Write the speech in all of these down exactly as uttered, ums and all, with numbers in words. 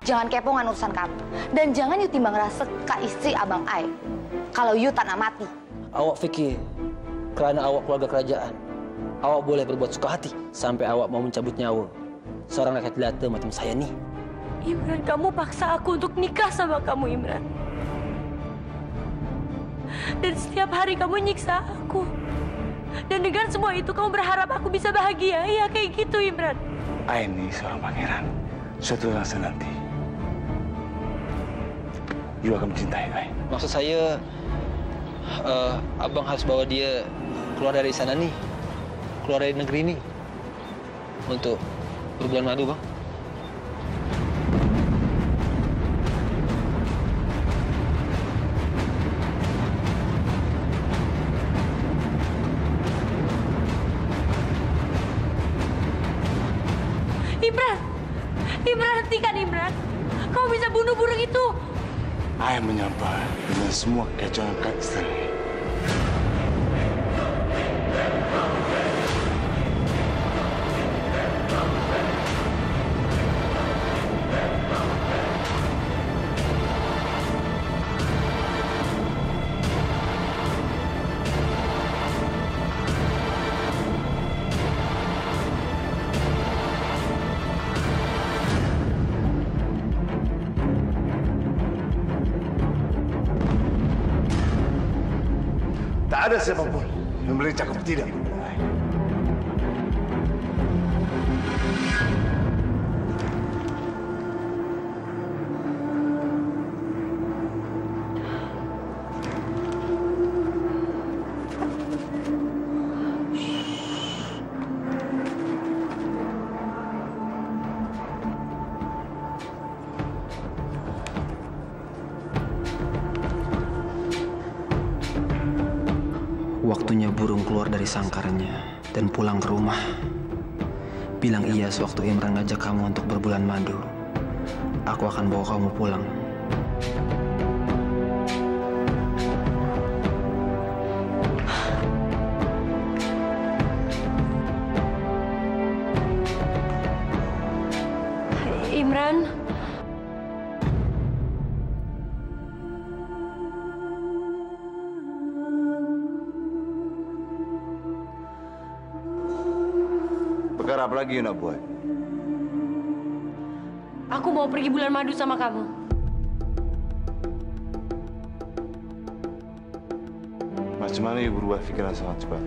Jangan kepongan urusan kamu. Dan jangan you timbang rasa ke istri abang Ai. Kalau you tanah mati. Awak fikir, kerana awak keluarga kerajaan, awak boleh berbuat suka hati sampai awak mau mencabut nyawa seorang rakyat jelata macam saya nih. Imran, kamu paksa aku untuk nikah sama kamu, Imran. Dan setiap hari kamu nyiksa aku. Dan dengan semua itu kamu berharap aku bisa bahagia. Ya kayak gitu, Imran. Ai ini seorang pangeran. Suatu rasa nanti you akan mencintai Ai. Maksud saya, uh, abang harus bawa dia keluar dari sana nih, keluar dari negeri ini untuk berbulan madu, bang. Imran, Imran, hentikan Imran. Kau bisa bunuh burung itu. Ai menyampai dengan semua kekacauan kat istana ini. Tak ada siapapun yang boleh cakap tidak kepada Ai. Waktunya burung keluar dari sangkarnya dan pulang ke rumah. Bilang iya sewaktu Imran ngajak kamu untuk berbulan madu. Aku akan bawa kamu pulang. Imran. Perkara apa lagi you nak buat? Aku mau pergi bulan madu sama kamu. Macam mana you berubah fikiran sangat cepat?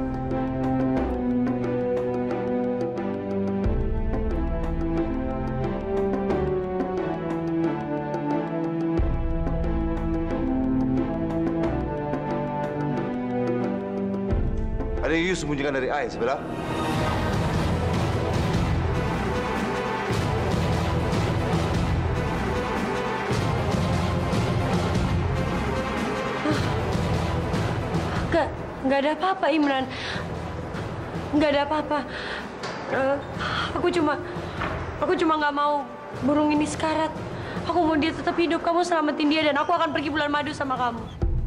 Ada yang you sembunyikan dari Ai sebelah? Gak, gak ada apa-apa, Imran. Gak ada apa-apa. Uh, aku cuma, aku cuma gak mau burung ini sekarat. Aku mau dia tetap hidup. Kamu selamatin dia dan aku akan pergi bulan madu sama kamu.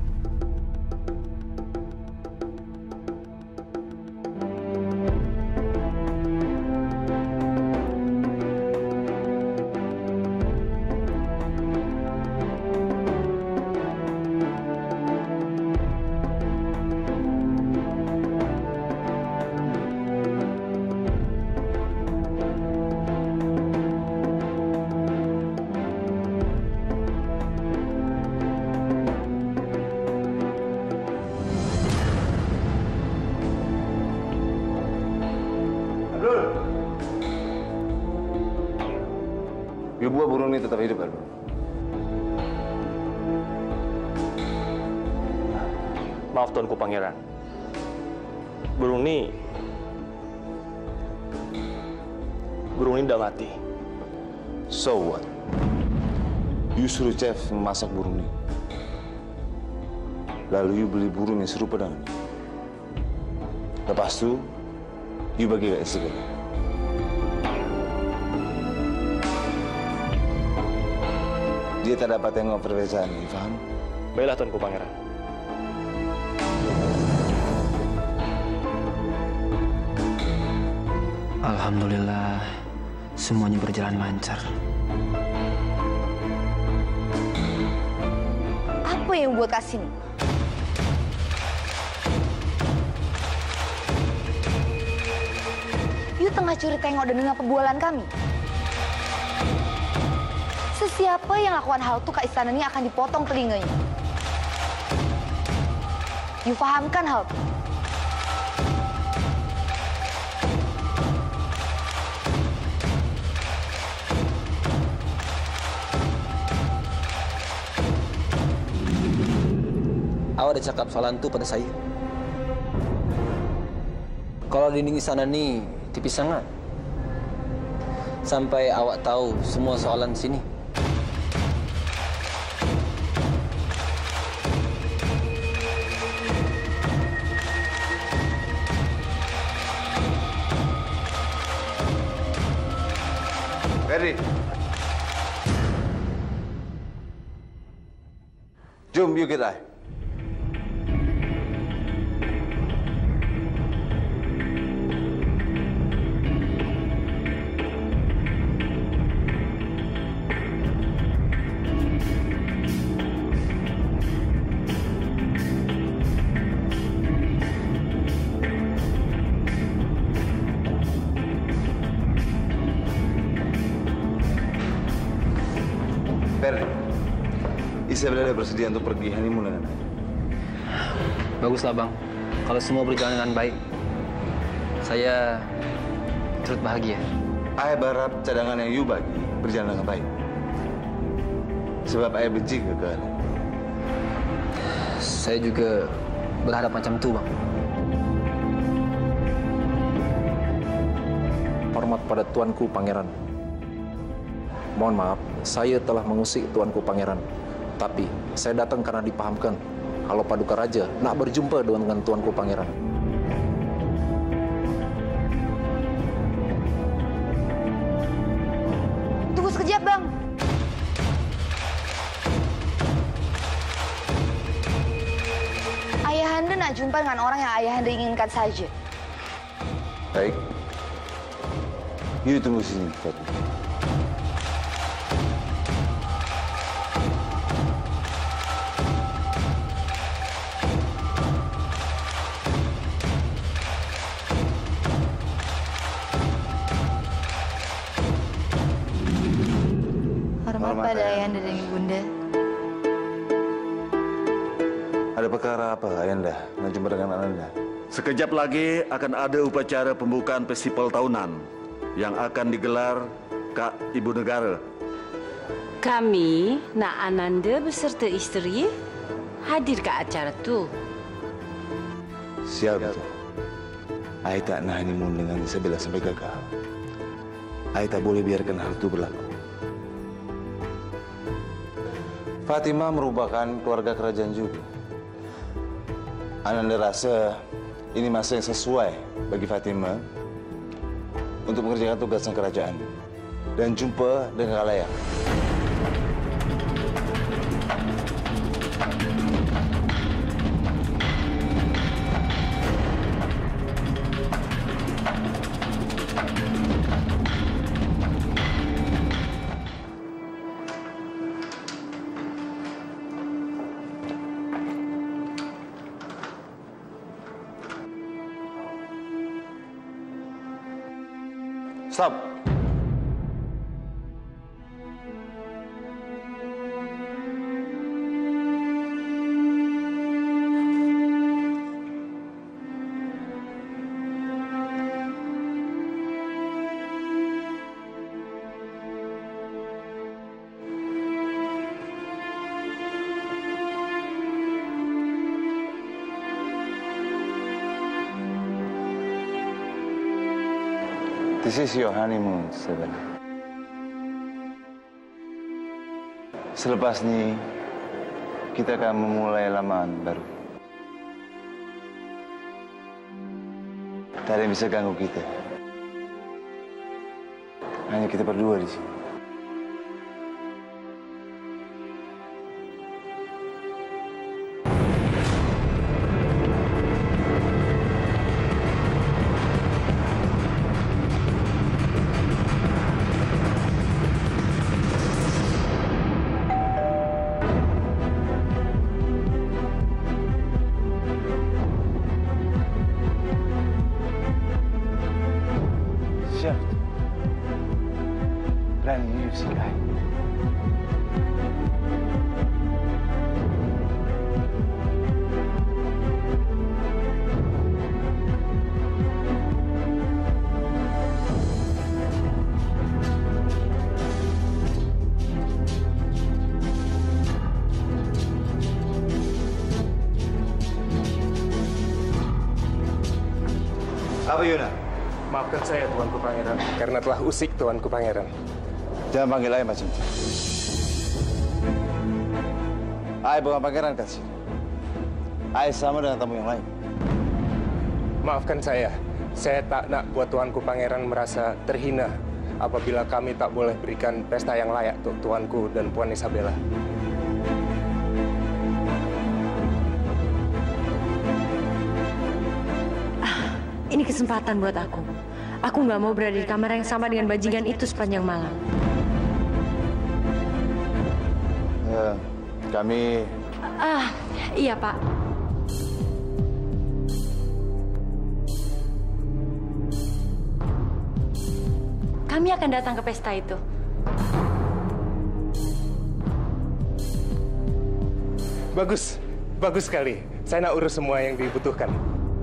You buat burung ini tetap hidup, kan? Maaf Tuanku Pangeran. Burung ini... Burung ini udah mati. So what? You suruh chef memasak burung ini. Lalu you beli burung yang serupa dengan ini. Lepas itu, you bagi ke istri. Dia tak dapat tengok perbezaan ini, faham? Baiklah Tuanku Pangeran. Alhamdulillah, semuanya berjalan lancar. Siapa yang buat kasih ini? You tengah curi tengok dan dengar perbualan kami. Sesiapa yang lakukan hal itu ke istana ini akan dipotong telinganya. You fahamkan hal itu? Awak ada cakap soalan itu pada saya. Kalau dinding istana ini tipis sangat. Sampai awak tahu semua soalan sini. Ferry. Jom, you get I. Ferry, Isabella bersedia untuk pergi honeymoon dengan saya. Baguslah bang, kalau semua berjalan dengan baik, saya turut bahagia. Saya berharap cadangan yang you bagi berjalan dengan baik. Sebab saya benci kegagalan. Saya juga berharap macam itu bang. Hormat pada tuanku pangeran. Mohon maaf, saya telah mengusik tuanku pangeran. Tapi saya datang karena dipahamkan kalau Paduka Raja nak berjumpa dengan tuanku pangeran. Tunggu sekejap, Bang. Ayahanda nak jumpa dengan orang yang ayahanda inginkan saja. Baik. You tunggu sini, Ferry. Hormat pada ayahanda dan ibunda. Ada perkara apa, Ayanda? Nak jumpa dengan Ananda? Sekejap lagi akan ada upacara pembukaan festival tahunan yang akan digelar Kak Ibu Negara. Kami nak Ananda beserta isteri hadir ke acara tu. Siap betul. Saya tak nak honeymoon dengan Isabella sampai gagal. Saya tak boleh biarkan hal itu berlaku. Fatima merupakan keluarga kerajaan juga. Ananda rasa ini masa yang sesuai bagi Fatima untuk mengerjakan tugasan kerajaan dan jumpa dengan khalayak. Stop. This is your honeymoon, Isabella. Selepas ini, kita akan memulai lamaan baru. Tak ada yang bisa ganggu kita. Hanya kita berdua di sini. usik I. Apa Yuna? Maafkan saya, Tuanku Pangeran, karena telah usik Tuanku Pangeran. Jangan panggil saya macam itu. Saya bukan pangeran kasih. Saya sama dengan tamu yang lain. Maafkan saya, saya tak nak buat Tuanku Pangeran merasa terhina apabila kami tak boleh berikan pesta yang layak untuk Tuanku dan Puan Isabella. Ini kesempatan buat aku. Aku nggak mau berada di kamar yang sama dengan bajingan itu sepanjang malam. Ya, kami... Ah, iya Pak. Kami akan datang ke pesta itu. Bagus, bagus sekali. Saya nak urus semua yang dibutuhkan.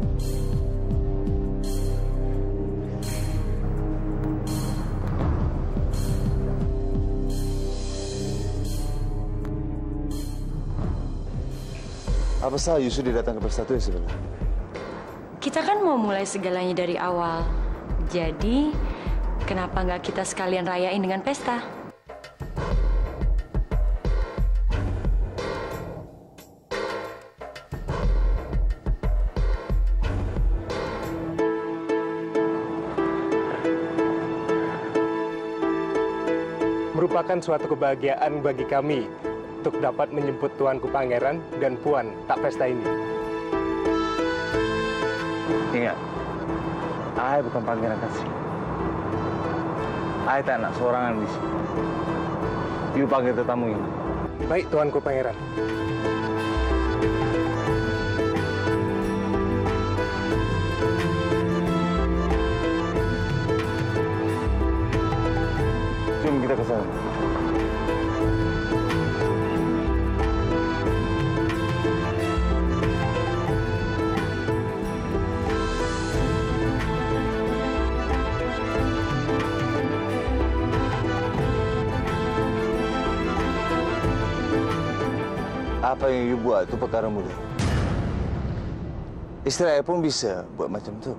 Apa salah you sudah datang ke pesta itu sebenarnya? Kita kan mau mulai segalanya dari awal. Jadi, kenapa nggak kita sekalian rayain dengan pesta? Merupakan suatu kebahagiaan bagi kami untuk dapat menjemput Tuanku Pangeran dan Puan tak pesta ini. Ingat, saya bukan pangeran kasih. Saya tak nak seorangan di sini. You panggil tetamu ini. Baik, Tuanku Pangeran. Jom kita ke sana. Apa yang you buat itu perkara mudah. Istri saya pun bisa buat macam tu.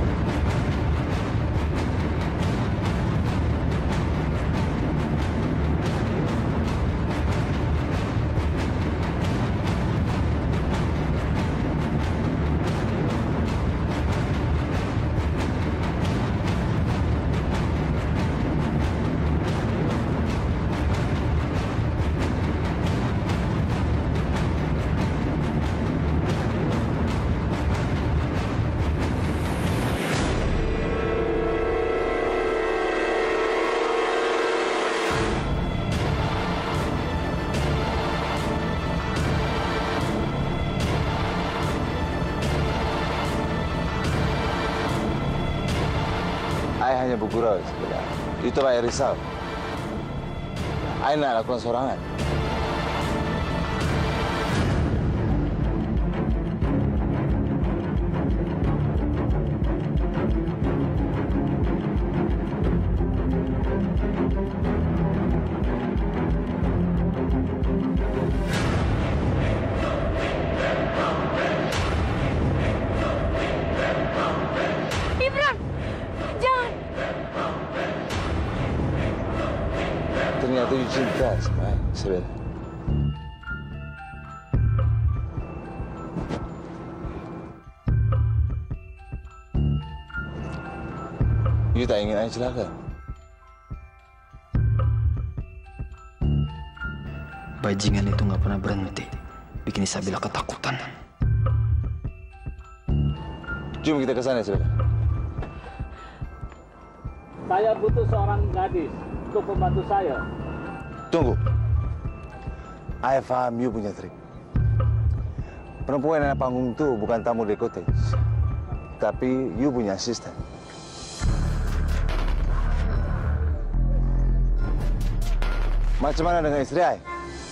Saya hanya bergurau sebenarnya. Itu Pak risau. Saya nak lakukan sorangan. Ternyata you cinta sama Isabella. You tak ingin saya celaka. Bajingan itu nggak pernah berhenti bikin Isabella ketakutan. Jom kita ke sana, Isabella. Saya butuh seorang gadis untuk membantu saya. Tunggu. Saya faham you punya trik. Perempuan yang ada panggung itu bukan tamu di cottage, tapi you punya asisten. Macam mana dengan istri Ai?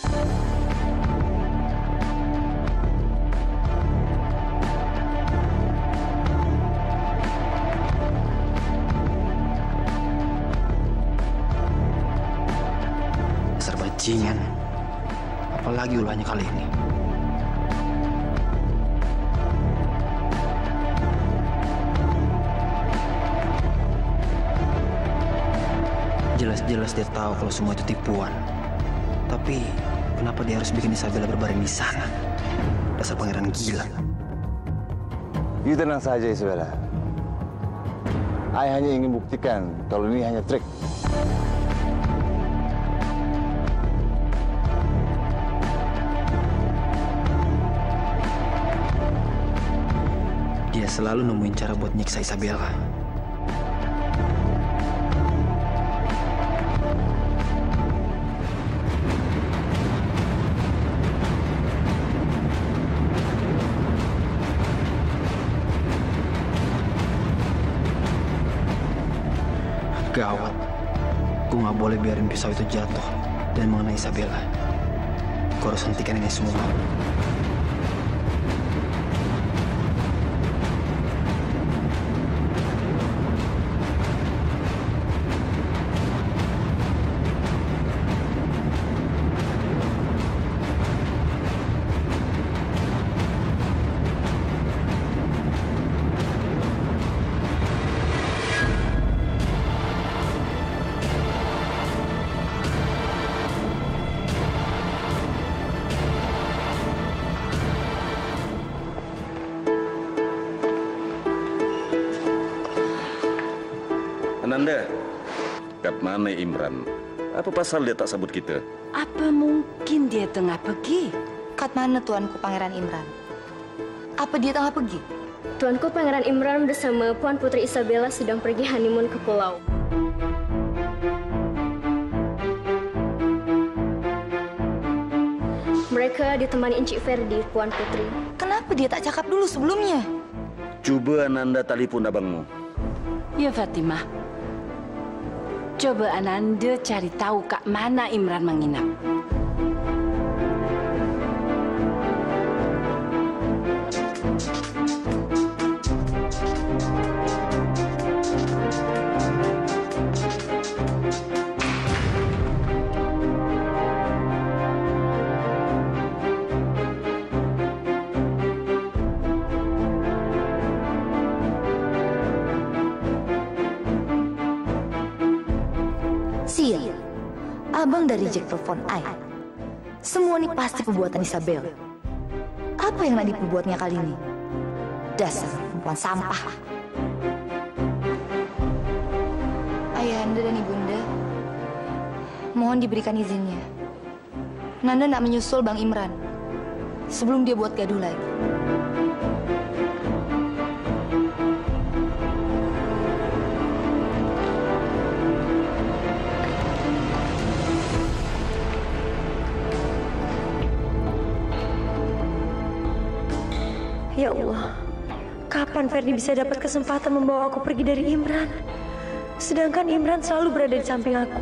Dasar bajingan. Apalagi ulahnya kali ini. Jelas-jelas dia tahu kalau semua itu tipuan. Tapi kenapa dia harus bikin Isabella berbaring di sana? Dasar pangeran gila. You tenang saja, Isabella. Ai hanya ingin buktikan kalau ini hanya trik. Dia selalu nemuin cara buat nyiksa Isabella. Gawat. Gue nggak boleh biarin pisau itu jatuh dan mengenai Isabella. Gue harus hentikan ini semua. Ananda, kat mana Imran? Apa pasal dia tak sabut kita? Apa mungkin dia tengah pergi? Kat mana tuanku Pangeran Imran? Apa dia tengah pergi? Tuanku Pangeran Imran bersama Puan Putri Isabella sedang pergi honeymoon ke pulau. Mereka ditemani Encik Ferdi, Puan Putri. Kenapa dia tak cakap dulu sebelumnya? Cuba Ananda telepon abangmu. Ya Fatimah. Coba Ananda cari tahu kak mana Imran menginap. Sial, abang dari Jack telepon Ai. Semua ini pasti perbuatan Isabel. Apa yang nak diperbuatnya kali ini? Dasar perempuan sampah. Ayahanda dan ibunda, mohon diberikan izinnya. Nanda nak menyusul Bang Imran sebelum dia buat gaduh lagi. Ya Allah, kapan Ferdi bisa dapat kesempatan membawa aku pergi dari Imran? Sedangkan Imran selalu berada di samping aku.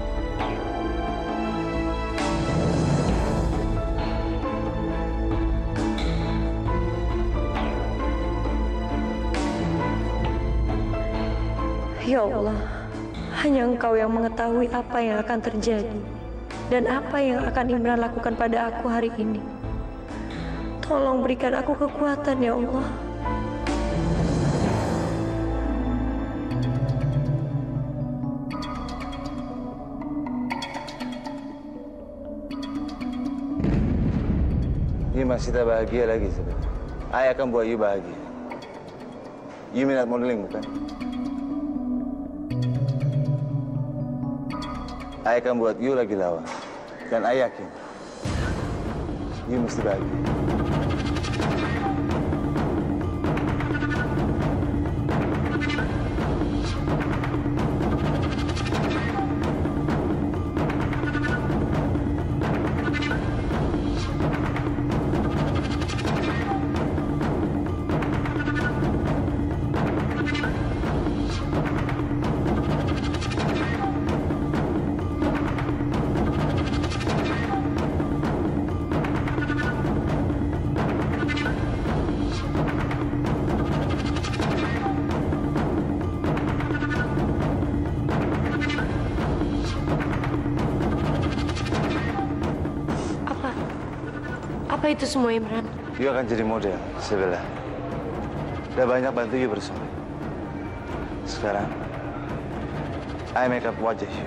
Ya Allah, hanya Engkau yang mengetahui apa yang akan terjadi dan apa yang akan Imran lakukan pada aku hari ini. Tolong berikan aku kekuatan, ya Allah. You masih tak bahagia lagi sebenarnya. Ai akan buat you bahagia. You minat modeling bukan? Ai akan buat you lagi lawan. Dan Ai yakin you mesti bahagia. Apa itu semua, Imran? You akan jadi model, Isabella. Udah banyak bantu you bersama. Sekarang, I make up wajah you.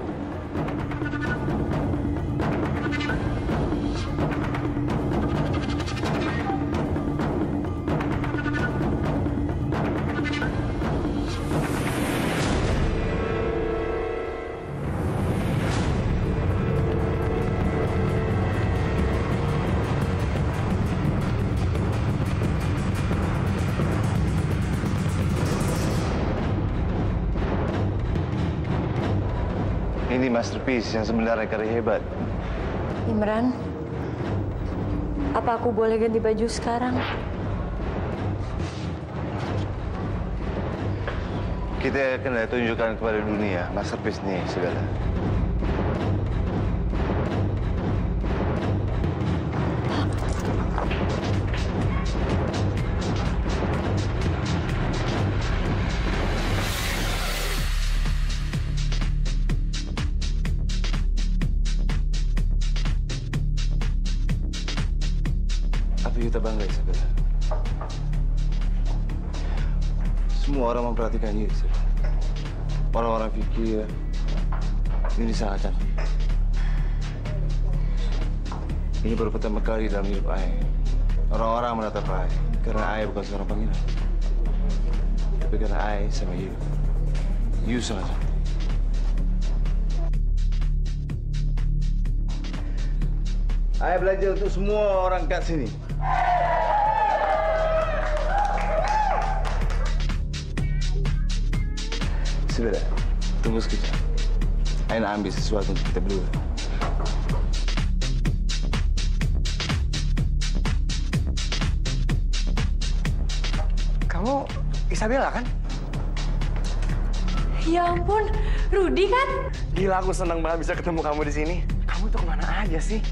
Ini masterpiece yang sebenarnya karya hebat. Imran, apa aku boleh ganti baju sekarang? Kita akan tunjukkan kepada dunia masterpiece ini segala. Kita bangga, Isabella. Semua orang memperhatikan you, Isabella. Orang-orang pikir ini sangat cantik. Ini baru pertama kali dalam hidup Ai. Orang-orang menatap Ai karena Ai bukan seorang pangeran. Tapi karena Ai sama you. You sangat cantik. Ai belajar untuk semua orang kat sini. Sudah, tunggu sekejap. Saya nak ambil sesuatu untuk kita berdua. Kamu Isabella kan? Ya ampun, Rudy kan? Gila, aku senang banget bisa ketemu kamu di sini. Kamu tuh kemana aja sih?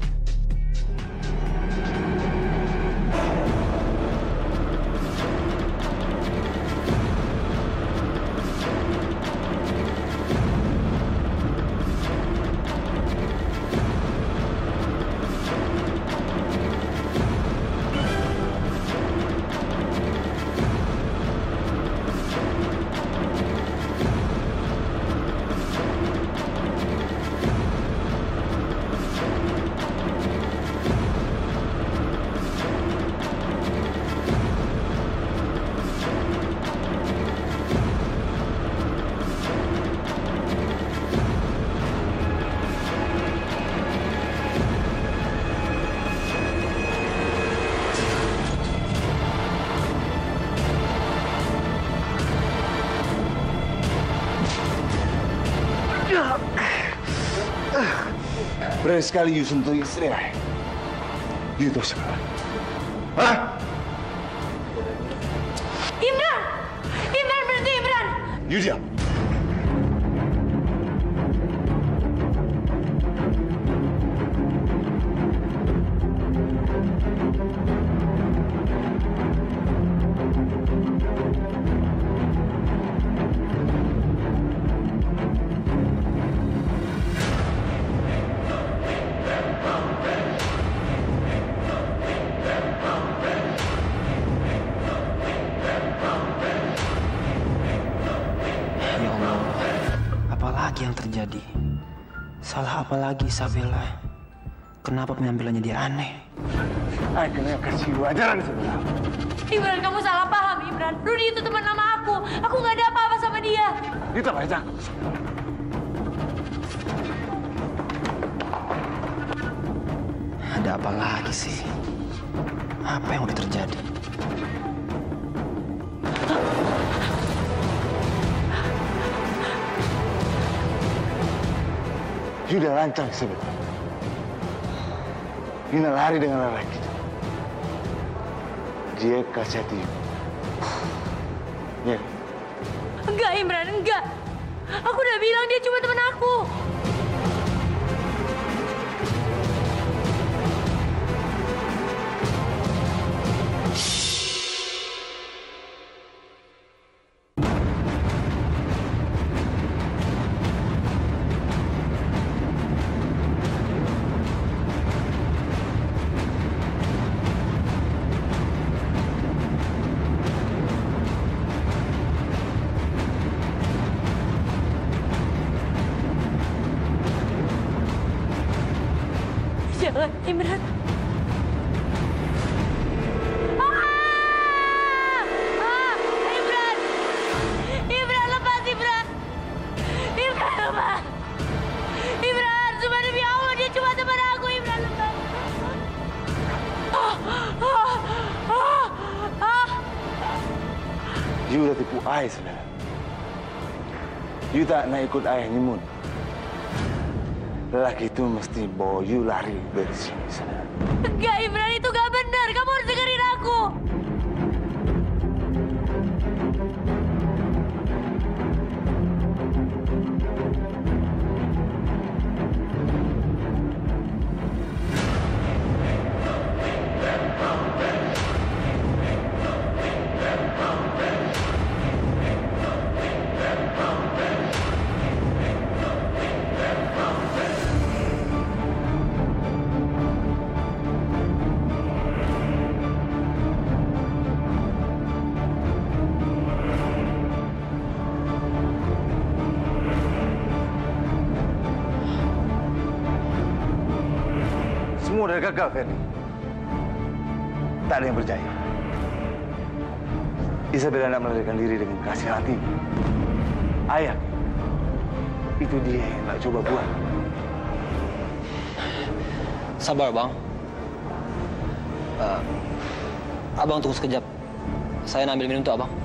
Berani sekali you sentuh istri saya. You tahu sekarang. Hah? Imran! Imran, berhenti, Imran! You diam. Yang terjadi? Salah apa lagi Isabella? Kenapa penampilannya dia aneh? Aku yang kasih wajaran Isabella. Imran, kamu salah paham, Imran. Rudy itu teman lama aku. Aku nggak ada apa-apa sama dia. Itu apa aja? Ada apa lagi sih? Apa yang udah terjadi? Sudah lancang sebenarnya. Ina lari dengan lelaki itu. Dia kasih hati. Ya. Enggak, Imran, enggak. Aku udah bilang dia cuma teman aku. Jangan, Imran. You udah tipu ayah, saudara. You tak nak ikut ayah nyemun. Lelaki itu mesti bawa you lari dari sini, saudara. Enggak, Imran, itu gak benar. Kamu harus dengerin aku. Semua dah gagal, Ferdi. Tak ada yang berjaya. Isabella nak melarikan diri dengan kasih hati. Ayah, itu dia yang nak coba buat. Sabar, Bang. Uh, abang tunggu sekejap. Saya nak ambil minum untuk Abang.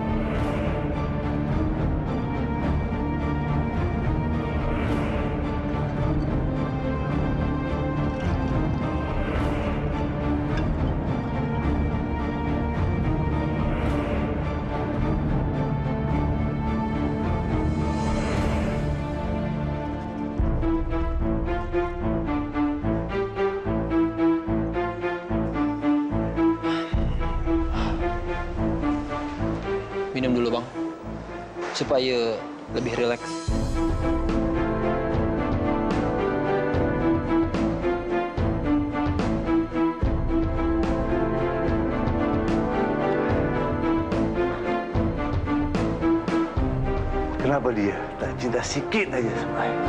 Minum dulu, Bang, supaya lebih rileks. Kenapa dia tak cinta sikit aja sama ayah?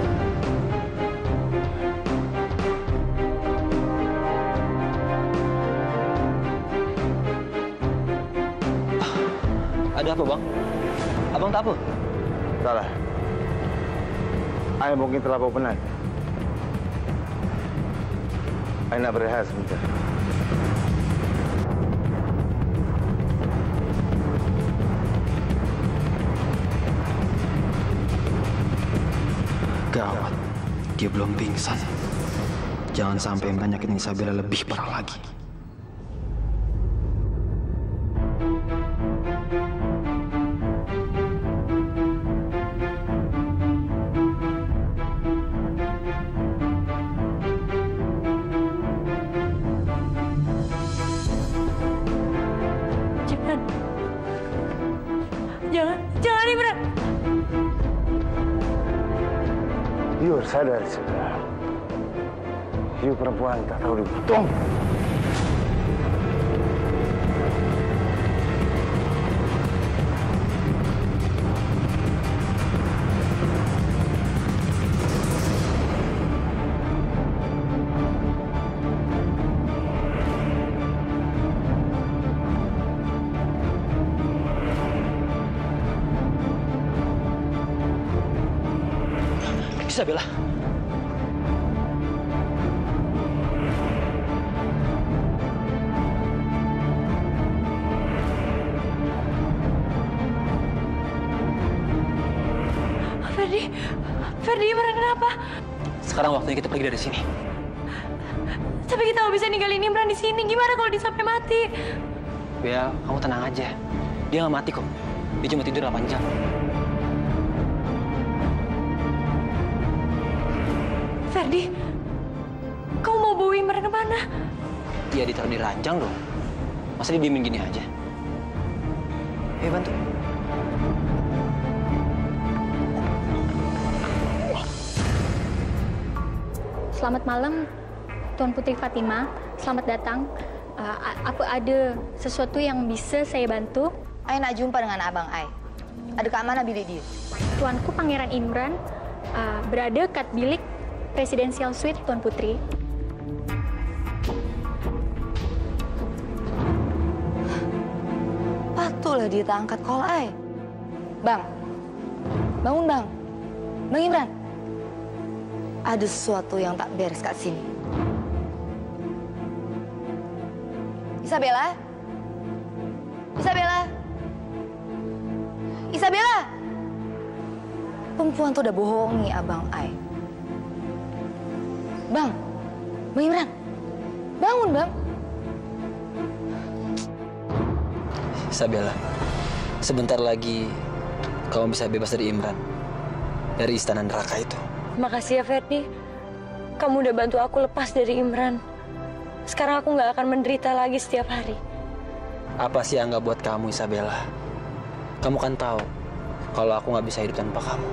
Ada apa, Bang? Abang tak apa? Salah. Ayah mungkin terlalu penat. Ayah nak berehat sebentar. Gawat, dia belum pingsan. Jangan sampai penyakit Isabella lebih parah lagi. Jangan, jangan, Imran. You harus sadar, saudara. You perempuan tak tahu dibutuh. Isabella. Ferdi, Ferdi, Imran kenapa? Sekarang waktunya kita pergi dari sini. Tapi kita nggak bisa ninggalin Imran di sini. Gimana kalau dia sampai mati? Bel, kamu tenang aja. Dia nggak mati kok. Dia cuma tidur delapan jam. Ferdi, kamu mau bawa Imran kemana? Dia ditaruh di ranjang dong. Masa dia diemin gini aja? Ayo bantu. Selamat malam, Tuan Putri Fatima. Selamat datang. Uh, apa ada sesuatu yang bisa saya bantu? Ai nak jumpa dengan abang Ai. Ada kat mana bilik dia? Tuanku Pangeran Imran uh, berada kat bilik Presidential Suite, Tuan Putri. Itulah dia tak angkat call ay. Bang, bangun bang. Bang Imran. Ada sesuatu yang tak beres kat sini. Isabella? Isabella? Isabella? Perempuan tuh udah bohongi abang ay. Bang, Bang Imran, bangun bang. Isabella, sebentar lagi kamu bisa bebas dari Imran, dari istana neraka itu. Makasih ya Ferdi, kamu udah bantu aku lepas dari Imran. Sekarang aku nggak akan menderita lagi setiap hari. Apa sih yang nggak buat kamu, Isabella? Kamu kan tahu kalau aku nggak bisa hidup tanpa kamu.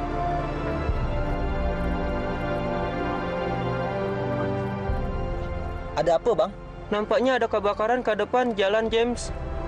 Ada apa, Bang? Nampaknya ada kebakaran ke depan Jalan James.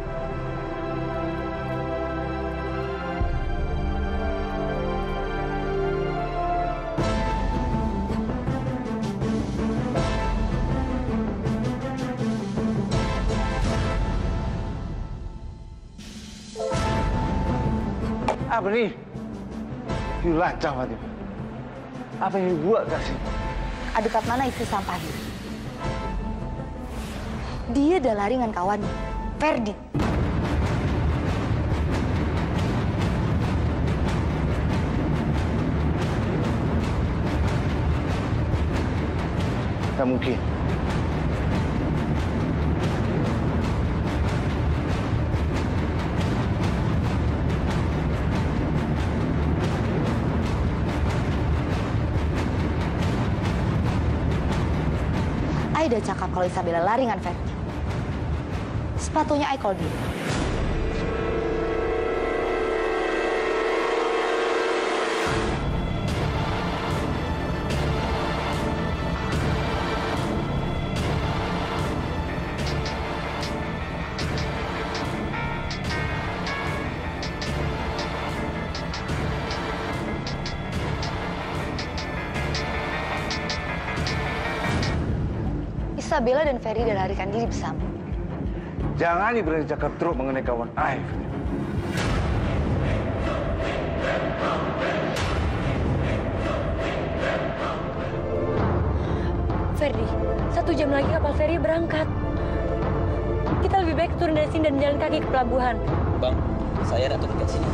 Apa nih? You lancang, Fatimah. Apa yang dibuat kasih? Dekat mana istri sampahnya? Dia udah lari dengan kawannya, Ferdi. Tak mungkin. Aida cakap kalau Isabella lari dengan Ferdi. Sepatunya I call dia. Isabella dan Ferry udah larikan diri bersama. Jangan berani cakap teruk mengenai kawan Aif. Ferdi, satu jam lagi kapal Ferry berangkat. Kita lebih baik turun dari sini dan jalan kaki ke pelabuhan. Bang, saya nak turun ke sini.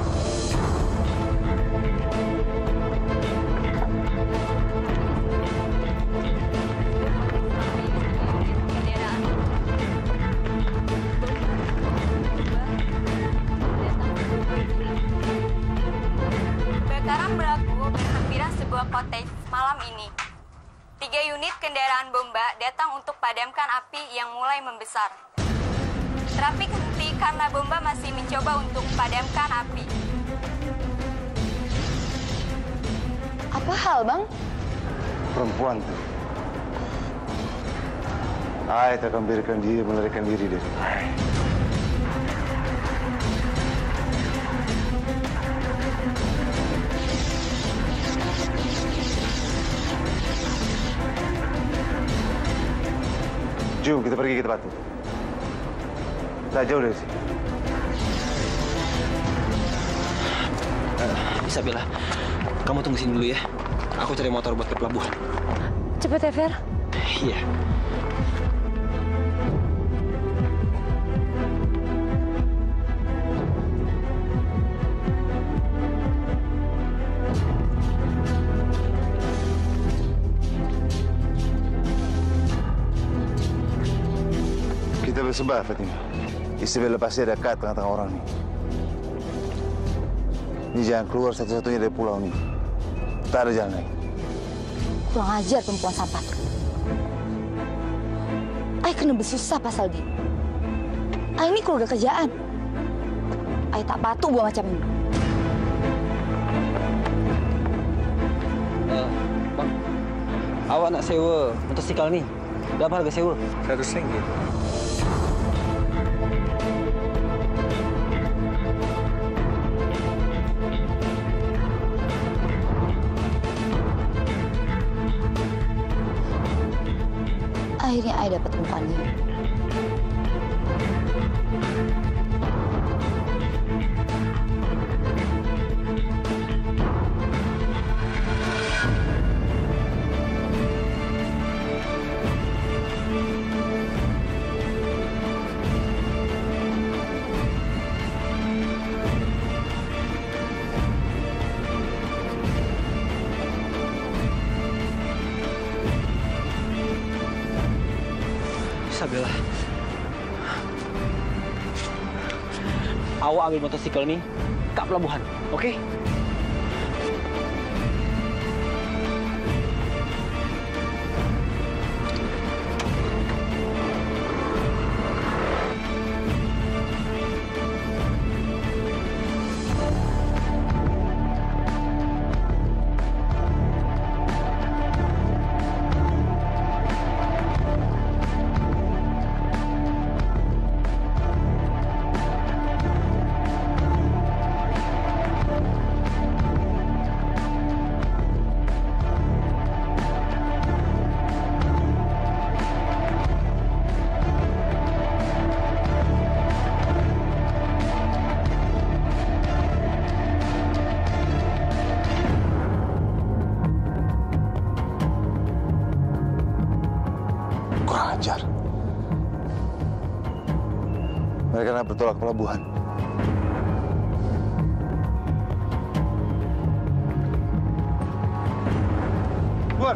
Kebakaran berlaku berhampiran sebuah cottage malam ini. Tiga unit kendaraan bomba datang untuk padamkan api yang mulai membesar. Trafik henti karena bomba masih mencoba untuk padamkan api. Apa hal, Bang? Perempuan tuh. Ai tak akan biarkan dia melarikan diri dari Ai. Jom, kita pergi ke tempat itu. Tak jauh dari sini. Uh, Isabella, kamu tunggu sini dulu ya. Aku cari motor buat ke pelabuhan. Cepet ya, Fer. Iya. Kita bersembah, Fatimah. Isabella pasti ada kat tengah-tengah orang ni. Ini jangan keluar satu-satunya dari pulau ni. Tak ada jalan lain. Kurang ajar perempuan sampah tu. Ay kena bersusah pasal dia. Ay ini keluarga kerjaan. Ay tak patut buat macam ini. Uh, bang, awak nak sewa motosikal ni? Berapa harga sewa? Seratus ringgit. Akhirnya Ay dapat umpannya. Isabella. Awak ambil motosikal nih ke pelabuhan, oke? Okay? Kurang ajar. Mereka nak bertolak ke pelabuhan. Keluar.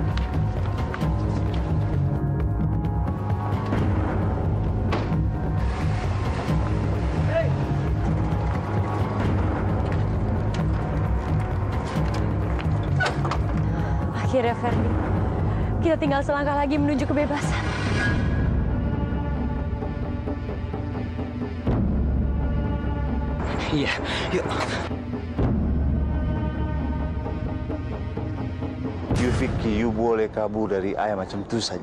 Akhirnya, Ferdi. Kita tinggal selangkah lagi menuju kebebasan. Iya, yuk. You fikir you boleh kabur dari ayah macam itu saja?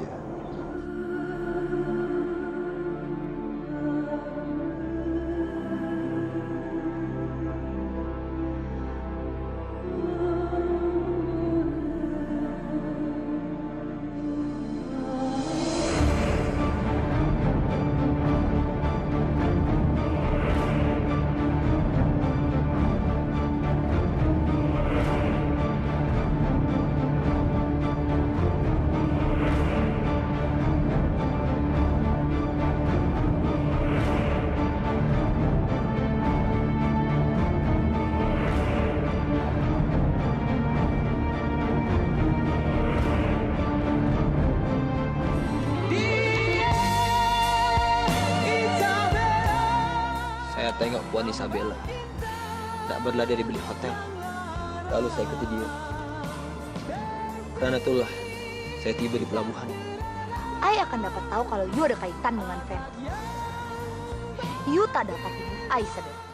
Saya tengok Puan Isabella tak berlari dari bilik hotel. Lalu saya ikuti dia. Karena itulah saya tiba di pelabuhan. Ai akan dapat tahu kalau you ada kaitan dengan Fen. You tak dapat ibu Ai, Isabella.